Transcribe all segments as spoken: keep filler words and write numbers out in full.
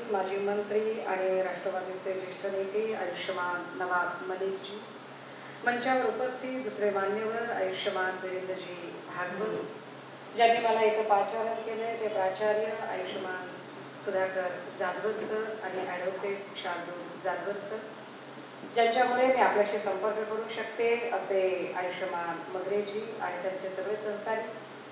उपस्थित माजी मंत्री आणि राष्ट्रवादीचे ज्येष्ठ नेते आयुष्यमान नवाब मलिकजी, मंचावर उपस्थित दुसरे मान्यवर आयुष्यमान वीरेंद्रजी भागवत, ज्यांनी मला इथं पाचारण केले ते प्राचार्य आयुष्यमान सुधाकर जाधवर सर आणि ॲडव्होकेट शार्दूल जाधवर सर, ज्यांच्यामुळे मी आपल्याशी संपर्क करू शकते असे आयुष्यमान मगरेजी आणि त्यांचे सगळे सहकारी,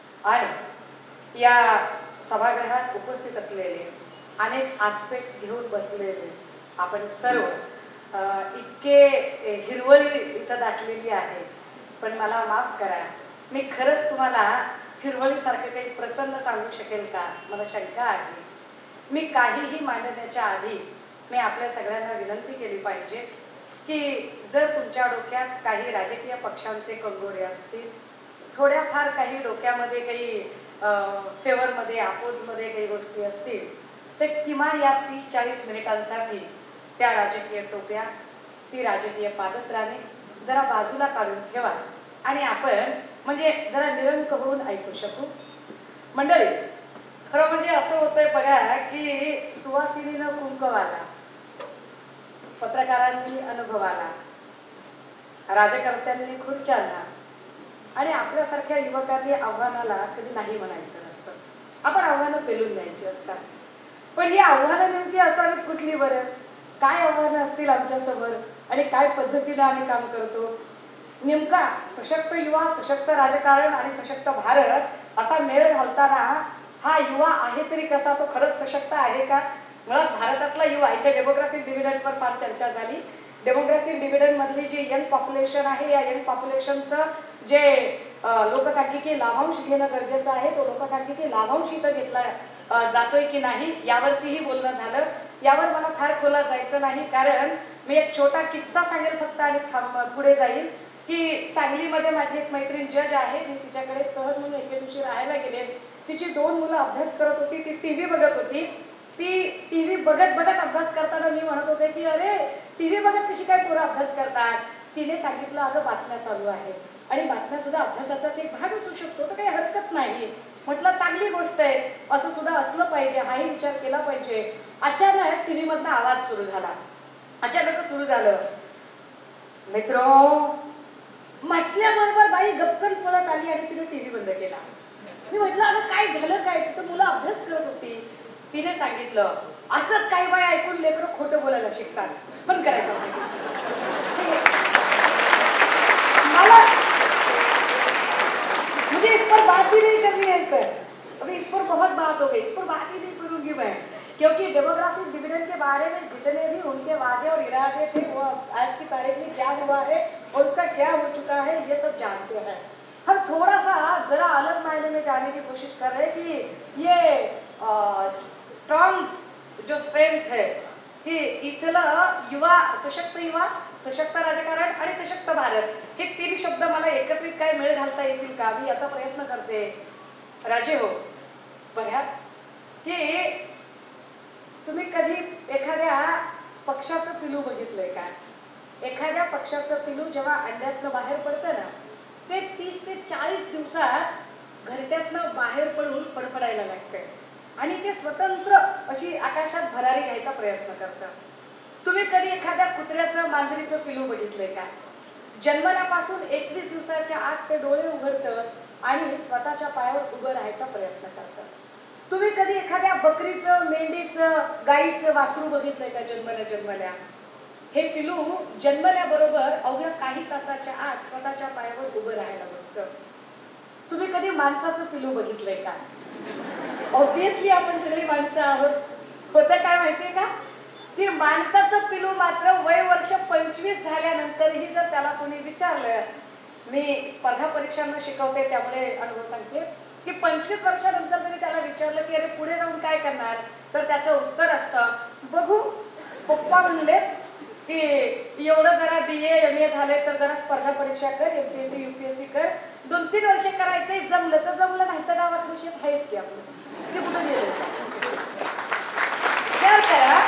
आणि या सभागृहात उपस्थित असलेले अनेक आस्पेक्ट घेऊन बसलेले आपण सर्व, इतके हिरवळी इथं दाटलेली आहे. पण मला माफ करा, मी खरंच तुम्हाला हिरवळीसारखं काही प्रसन्न सांगू शकेल का, मला शंका आहे. मी काहीही मांडण्याच्या आधी मी आपल्या सगळ्यांना विनंती केली पाहिजे की जर तुमच्या डोक्यात काही राजकीय पक्षांचे कंगोरे असतील, थोड्याफार काही डोक्यामध्ये काही फेवरमध्ये अपोजमध्ये काही गोष्टी असतील, तर किमान या तीस चाळीस मिनिटांसाठी त्या राजकीय टोप्या, ती राजकीय पादत्राणे जरा बाजूला काढून ठेवा आणि आपण म्हणजे जरा निरंक होऊन ऐकू शकू. मंडळी, खरं म्हणजे असं होतंय बघा की सुवासिनीनं कुंकवाला, पत्रकारांनी अनुभवाला, राजकर्त्यांनी खुर्च्यांना आणि आपल्यासारख्या युवकांनी आव्हानाला कधी नाही म्हणायचं नसतं. आपण आव्हानं पेलून द्यायची असतात. पण ही आव्हानं नेमकी असावीत कुठली बरं? काय आव्हानं असतील आमच्यासमोर आणि काय पद्धतीनं आम्ही काम करतो? नेमका सशक्त युवा, सशक्त राजकारण आणि सशक्त भारत असा मेळ घालताना हा युवा आहे तरी कसा, तो खरंच सशक्त आहे का? मुळात भारतातला युवा, इथे डेमोग्राफिक डिव्हिडंडवर फार चर्चा झाली. डेमोग्राफिक डिव्हिडंड मधली जी यंग पॉप्युलेशन आहे, या यंग पॉप्युलेशनचं जे लोकसांख्यिकी लाभांश घेणं गरजेचं आहे, तो लोकसांख्यिकी लाभांश इथं घेतला जातोय की नाही यावरतीही बोलणं झालं. यावर मला फार खोलात जायचं नाही, कारण मी एक छोटा किस्सा सांगेल फक्त आणि थांब पुढे जाईल. की सांगलीमध्ये माझी एक मैत्रीण जज आहे, मी तिच्याकडे सहज म्हणून एके दिवशी राहायला गेले. तिची दोन मुलं अभ्यास करत होती, ती टी व्ही बघत होती. ती टी व्ही बघत बघत अभ्यास करताना मी म्हणत होते की अरे टी व्ही बघत कशी काय पोरं अभ्यास करतात? तिने सांगितलं अगं बातम्या चालू आहेत आणि बातम्या सुद्धा अभ्यासाचाच एक भाग असू शकतो, तर काही हरकत नाही. म्हटलं चांगली गोष्ट आहे, असं सुद्धा असलं पाहिजे, हाही विचार केला पाहिजे. अचानक टी व्ही मधनं आवाज सुरू झाला. अचानकच सुरू झालं, मित्रो, म्हटल्याबरोबर बाई गपकन पळत आली आणि तिने टी व्ही बंद केला. मी म्हटलं अगं काय झालं काय? तिथं मुलं अभ्यास करत होती. तिने सांगितलं असंच काही बाई ऐकून लेकरं खोटं बोलायला शिकतात, बंद करायचं. मला मुझे इस पर बात ही नहीं करनी है सर, अभी इस पर बहुत बात हो गई, इस पर बात ही नहीं करूंगी मैं, क्योंकि डेमोग्राफिक डिविडेंड के बारे में जितने भी उनके वादे और इरादे थे वो आज की तारीख में क्या हुआ है और उसका क्या हो चुका है ये सब जानते हैं. हम थोड़ा सा जरा अलग मायने में जाने की कोशिश कर रहे हैं कि ये स्ट्रॉन्ग जो स्ट्रेंथ है की इथलं युवा, सशक्त युवा, सशक्त राजकारण आणि सशक्त भारत, हे तीन शब्द मला एकत्रित काय मेळ घालता येतील का, मी याचा प्रयत्न करते. राजे हो, बघा की तुम्ही कधी एखाद्या पक्षाचं पिलू बघितलंय का? एखाद्या पक्षाचं पिलू जेव्हा अंड्यातनं बाहेर पडतं ना, ते तीस ते चाळीस दिवसात घरट्यातनं बाहेर पडून फडफडायला लागतं आणि ते स्वतंत्र अशी आकाशात भरारी घ्यायचा प्रयत्न करतं. तुम्ही कधी एखाद्या कुत्र्याचं, मांजरीचं पिलू बघितलंय का? जन्मल्यापासून एकवीस दिवसाच्या आत ते डोळे उघडतं आणि स्वतःच्या पायावर उभं राहायचा प्रयत्न करतं. तुम्ही कधी एखाद्या बकरीचं, मेंढीचं, गाईचं वासरू बघितलंय का? जन्मल्या जन्मल्या हे पिलू जन्मल्याबरोबर अवघ्या काही तासाच्या आत स्वतःच्या पायावर उभं राहायला बघतं. तुम्ही कधी माणसाचं पिलू बघितलंय का? ऑब्विसली आपण सगळी माणसं आहोत. होतं काय माहितीये का, की माणसाचं पिलू मात्र वय वर्ष पंचवीस झाल्यानंतरही जर त्याला कोणी विचारलं, मी स्पर्धा परीक्षांना शिकवते त्यामुळे अनुभव सांगते की पंचवीस वर्षानंतर जरी त्याला विचारलं की अरे पुढे जाऊन काय करणार, तर त्याचं उत्तर असतं, बघू, पप्पा म्हणले की एवढं जरा बी ए एम ए झाले तर जरा स्पर्धा परीक्षा कर, M P S C U P S C कर, दोन तीन वर्ष करायचंय, जमलं तर जमलं, नाही तर गावात शेत आहेच की आपलं, ते कुठं गेलं. विचार करा,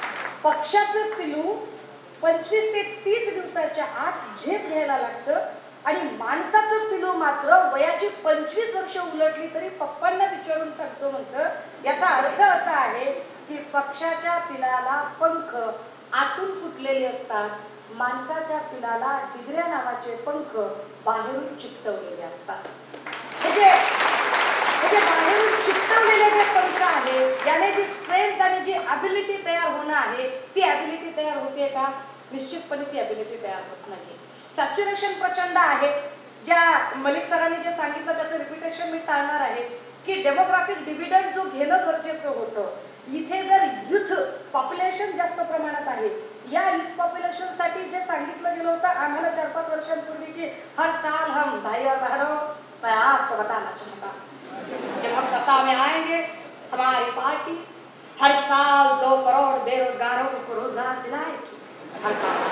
पक्षाचं पिलू पंचवीस ते तीस दिवसाच्या आत झेप घ्यायला लागतं आणि माणसाचं पिलू मात्र वयाची पंचवीस वर्ष उलटली तरी पप्पांना विचारून सांगतो म्हणतं याचा अर्थ असा आहे की पक्षाच्या पिलाला पंख आतून फुटलेले असतात, माणसाच्या पिलाला डिगऱ्या नावाचे पंख बाहेरून चिकटवलेले असतात. म्हणजे म्हणजे बाहेरून चिकटवलेले जे पंख आहेत याने जी स्ट्रेंथ आणि जी ॲबिलिटी तयार होणं आहे ती ॲबिलिटी तयार होते का? निश्चितपणे ती ॲबिलिटी तयार होत नाही. सॅच्युरेशन प्रचंड आहे. ज्या मलिक सरांनी जे सांगितलं त्याचं रिपिटेशन मी टाळणार आहे की डेमोग्राफिक डिव्हिडंड जो घेणं गरजेचं होतं, इथे जर युथ पॉप्युलेशन जास्त प्रमाणात आहे, या युथ पॉप्युलेशनसाठी जे सांगितलं गेलं होतं आम्हाला चार पाच वर्षांपूर्वी की हर साल हम भाई और बहनों मैं आपको बताना चाहता जब हम सत्ता में आएंगे हमारी पार्टी हर साल दो करोड़ बेरोजगारों को रोजगार दिलाएगी हर साल.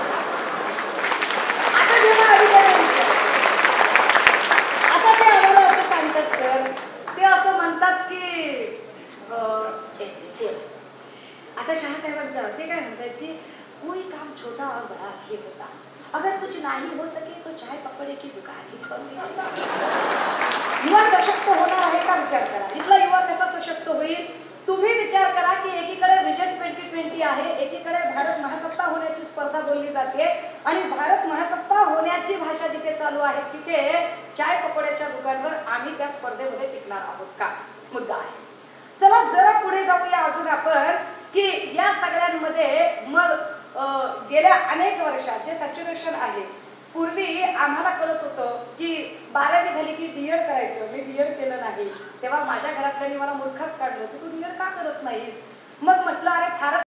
आता जेव्हा आता ते आम्हाला असं सांगतात सर, ते असं म्हणतात की आता शहासाहेबांचं ते काय म्हणतात की कोई काम छोटा और बड़ा नहीं होता, अगर कुछ नहीं हो सके तो चाय पकौड़े की दुकान ही खोल लीजिए. युवा सशक्त होणार आहे का? विचार करा. इथला युवा कसा सशक्त होईल? तुम्ही विचार करा की एकीकडे विजन ट्वेंटी ट्वेंटी आहे, एकीकडे भारत महासत्ता होण्याची स्पर्धा बोलली जाते आणि भारत महासत्ता होण्याची भाषा जिथे चालू आहे तिथे चाय पकोड्याच्या दुकानावर आम्ही त्या स्पर्धेमध्ये टिकणार आहोत का? मुद्दा आहे. चला जरा पुढे जाऊया अजून आपण की या सगळ्यांमध्ये मग गेल्या अनेक वर्षात जे सॅच्युरेशन आहे, पूर्वी आम्हाला कळत होतं की बारावी झाली की डीएड करायचं. मी डीएड केलं नाही तेव्हा माझ्या घरातल्यांनी मला मूर्खात काढलं की तू डीएड का करत नाहीस. मग म्हटलं अरे फारच